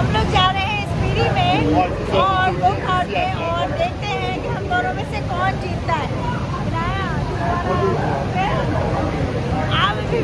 हम लोग जा रहे हैं स्पीडी में और वो खाते हैं और देखते हैं कि हम दोनों में से कौन जीतता है। आप भी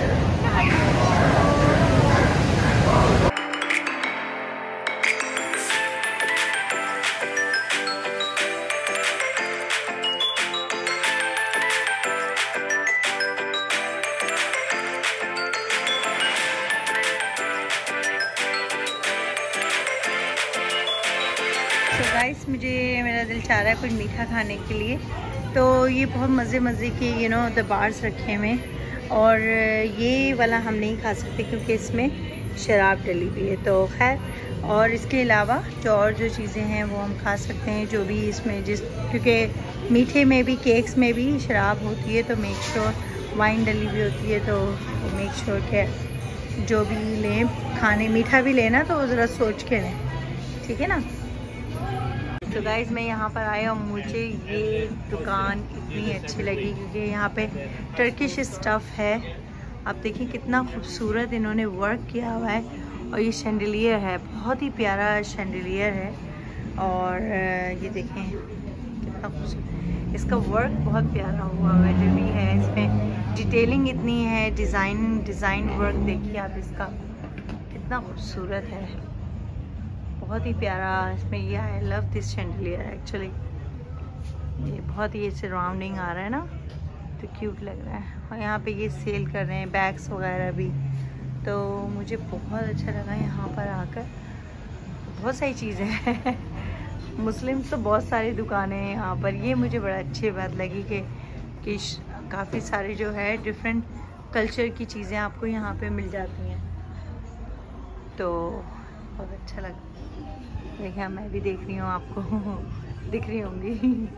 गाइस, मुझे मेरा दिल चाह रहा है कुछ मीठा खाने के लिए। तो ये बहुत मज़े के द बार्स रखे हुए हैं और ये वाला हम नहीं खा सकते क्योंकि इसमें शराब डली हुई है। तो खैर, और इसके अलावा जो चीज़ें हैं वो हम खा सकते हैं, जो भी इसमें क्योंकि मीठे में भी, केक्स में भी शराब होती है, तो मेक श्योर वाइन डली हुई होती है, तो मेक श्योर के जो भी लें खाने, मीठा भी लेना तो ज़रा सोच के लें, ठीक है ना। तो गाइज़, मैं यहाँ पर आया और मुझे ये दुकान इतनी अच्छी लगी क्योंकि यहाँ पे टर्किश स्टफ़ है। आप देखिए कितना खूबसूरत इन्होंने वर्क किया हुआ है। और ये शैंडिलियर है, बहुत ही प्यारा शैंडिलियर है। और ये देखें कितना खूबसूरत, इसका वर्क बहुत प्यारा हुआ है जो भी है। इसमें डिटेलिंग इतनी है, डिज़ाइन वर्क देखिए आप इसका कितना खूबसूरत है, बहुत ही प्यारा। इसमें ये I love this chandelier actually. ये बहुत ही सराउंडिंग आ रहा है ना, तो क्यूट लग रहा है। और यहाँ पे ये सेल कर रहे हैं बैग्स वगैरह भी, तो मुझे बहुत अच्छा लगा यहाँ पर आकर। बहुत सारी चीज़ें हैं मुस्लिम तो बहुत सारी दुकानें हैं यहाँ पर। ये मुझे बड़ा अच्छी बात लगी कि काफ़ी सारी जो है डिफरेंट कल्चर की चीज़ें आपको यहाँ पे मिल जाती हैं, तो बहुत अच्छा लगा। देखिए मैं भी देख रही हूँ, आपको दिख रही होंगी।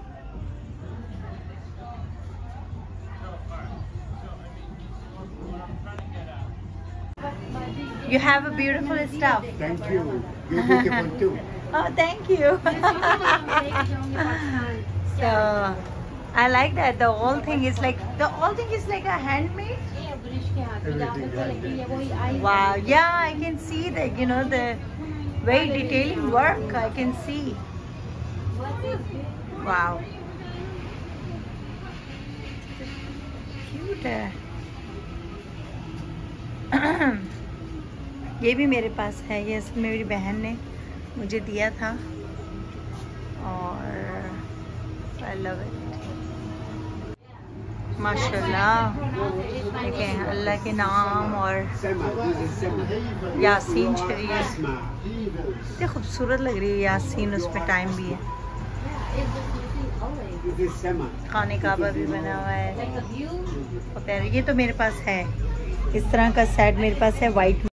You have a beautiful stuff. Thank you. You're beautiful too. Oh, thank you. So I like that the whole thing is like a handmade. Wow, yeah, I can see that, you know, the very detailing work I can see. Wow, cute है। ये भी मेरे पास है, ये मेरी बहन ने मुझे दिया था और I love it। माशाल्लाह, देखें अल्लाह के नाम और यासीन शरीफ, इतनी खूबसूरत लग रही है यासीन, उसमें टाइम भी है। खाने काबा भी बना हुआ है और ये तो मेरे पास है, इस तरह का सेट मेरे पास है वाइट